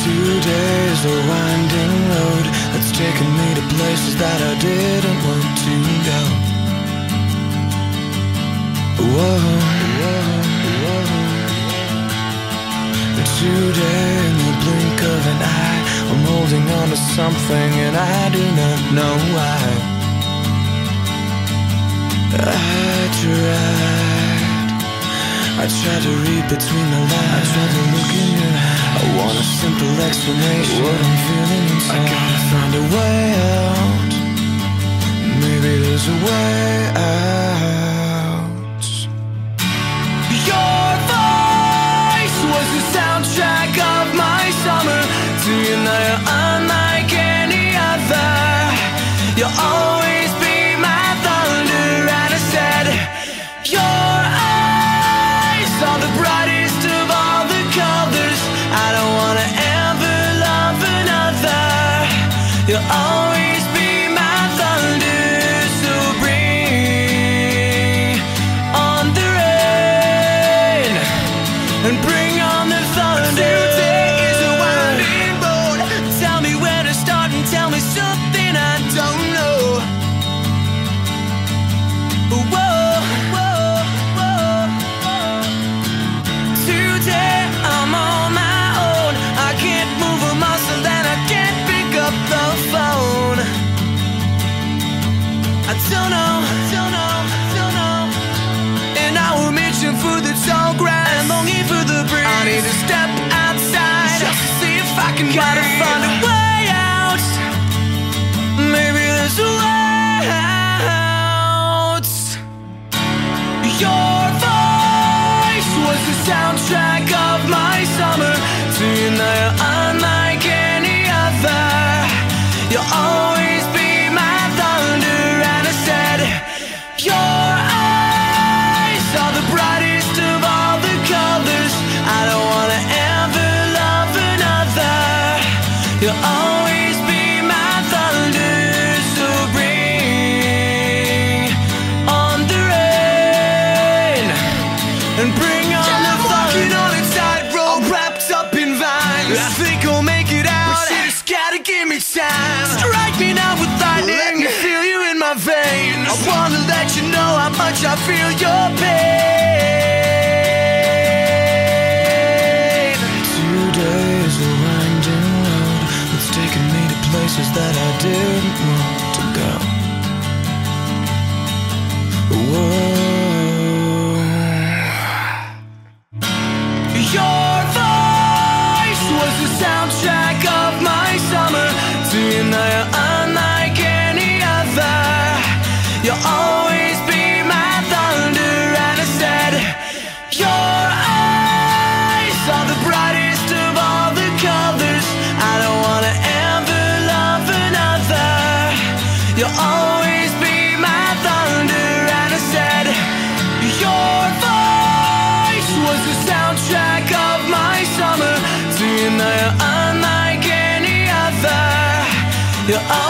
Today's a winding road that's taken me to places that I didn't want to go. Whoa, whoa, whoa. Today, in the blink of an eye, I'm holding on to something and I do not know why. I tried to read between the lines. I tried to look in your eyes. I want a simple explanation what I'm feeling inside. I gotta find a way out. Maybe there's a way out. Your voice was the soundtrack of my summer. To you now you're unlike any other. You'll always be my thunder. And I said, your eyes are the brightest of all the colors. I don't wanna ever love another. You'll always be my thunder. So bring on the rain and bring on the thunder. Today is a winding road. Tell me where to start and tell me something I don't know. Whoa, whoa, whoa. Today I'm on my own. I can't move a muscle and I can't pick up the phone. I don't know, don't know, don't know. And I will mission for the tall grass and longing for the breeze. I need to step outside just to see if I can gotta find a way out. Maybe there's a way out. Your voice was the soundtrack of my summer. To you now you're unlike any other. You'll always be my thunder. And I said, your eyes are the brightest of all the colors. I don't wanna ever love another. You'll always be my thunder. So bring on the rain and bring on the thunder. Walking on a tightrope, all wrapped up in vines. I think I'll make it out, but you just gotta give me time. Strike me now with lightning, let me feel you in my veins. I wanna let you know how much I feel your pain. Today is a winding road that's taken me to places that I didn't want to go. Whoa. Your voice was the soundtrack of my summer. To you now you're unlike any other. You'll always be my thunder. And I said, your eyes are the brightest of all the colors. I don't wanna ever love another. You'll always be my thunder. And I said, your voice was the soundtrack of my summer. To you now you're unlike any other. You're